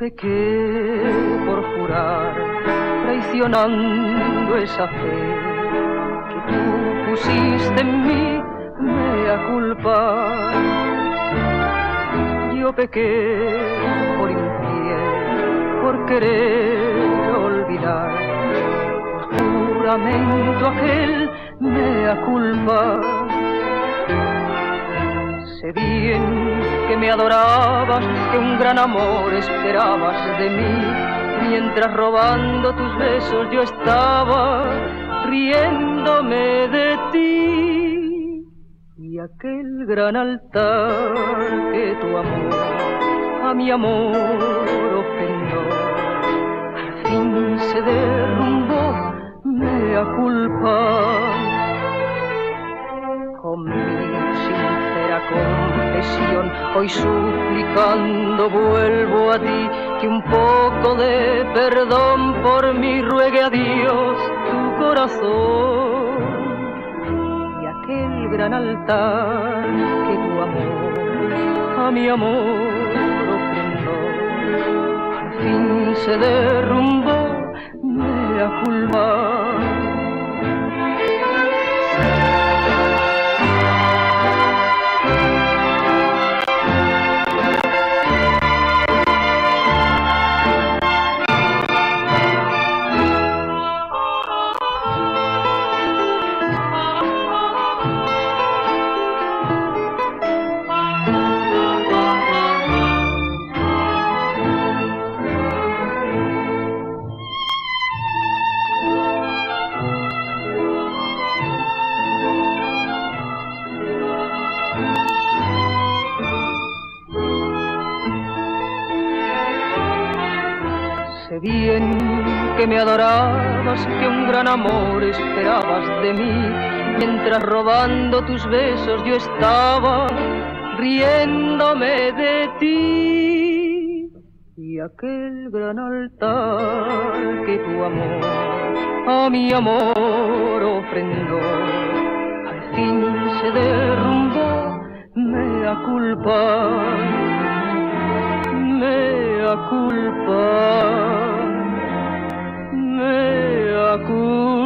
pequé por jurar, traicionando esa fe que tú pusiste en mí, mea culpa. Yo pequé por infiel, por querer olvidar, por juramento aquel, mea culpa. Sé bien que me adorabas, que un gran amor esperabas de mí, mientras robando tus besos yo estaba riéndome de ti. Y aquel gran altar que tu amor a mi amor ofrendó, al fin se derrumbó, mea culpa. Con mi sincera confesión, hoy suplicando vuelvo a ti, que un poco de perdón por mí ruegue a Dios tu corazón. Y aquel gran altar que tu amor a mi amor ofrendó, al fin se derrumbó, mea culpa. Sé bien que me adorabas, que un gran amor esperabas de mí, mientras robando tus besos yo estaba riéndome de ti. Y aquel gran altar que tu amor a mi amor ofrendó, al fin se derrumbó, mea culpa, mea culpa, mea culpa.